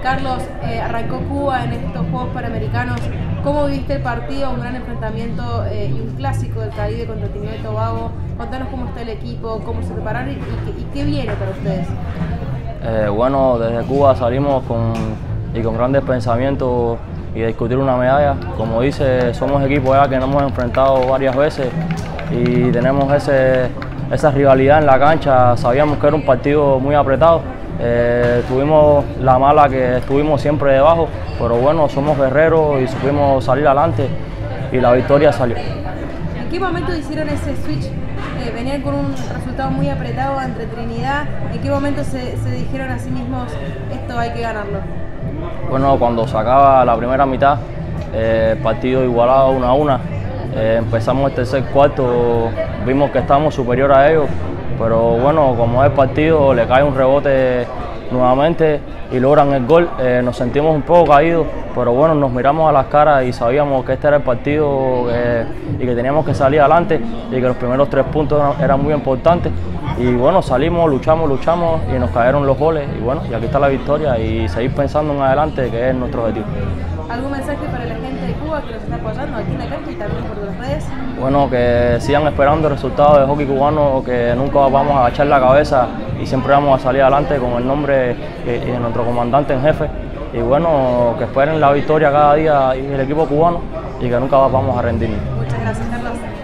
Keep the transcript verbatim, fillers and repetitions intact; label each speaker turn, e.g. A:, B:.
A: Carlos, eh, arrancó Cuba en estos Juegos Panamericanos. ¿Cómo viste el partido? Un gran enfrentamiento eh, y un clásico del Caribe contra Trinidad y Tobago. Contanos cómo está el equipo, cómo se prepararon y, y, y qué viene para ustedes.
B: Eh, bueno, desde Cuba salimos con, y con grandes pensamientos y de discutir una medalla. Como dice, somos equipos ya que nos hemos enfrentado varias veces y tenemos ese, esa rivalidad en la cancha. Sabíamos que era un partido muy apretado. Eh, tuvimos la mala que estuvimos siempre debajo, pero bueno, somos guerreros y supimos salir adelante y la victoria salió.
A: ¿En qué momento hicieron ese switch? Eh, venían con un resultado muy apretado ante Trinidad. ¿En qué momento se, se dijeron a sí mismos esto hay que ganarlo?
B: Bueno, cuando se acaba la primera mitad, eh, partido igualado una a una, eh, empezamos el tercer cuarto, vimos que estábamos superior a ellos, pero bueno, como es partido, le cae un rebote nuevamente y logran el gol. Eh, nos sentimos un poco caídos, pero bueno, nos miramos a las caras y sabíamos que este era el partido eh, y que teníamos que salir adelante y que los primeros tres puntos eran, eran muy importantes. Y bueno, salimos, luchamos, luchamos y nos cayeron los goles y bueno, y aquí está la victoria y seguir pensando en adelante, que es nuestro objetivo.
A: ¿Algún mensaje para la gente de Cuba que nos está apoyando aquí en la cancha y también por las redes?
B: Bueno, que sigan esperando el resultado de hockey cubano, que nunca vamos a agachar la cabeza y siempre vamos a salir adelante con el nombre de nuestro comandante en jefe. Y bueno, que esperen la victoria cada día y el equipo cubano y que nunca vamos a rendirnos.
A: Muchas gracias, Carlos.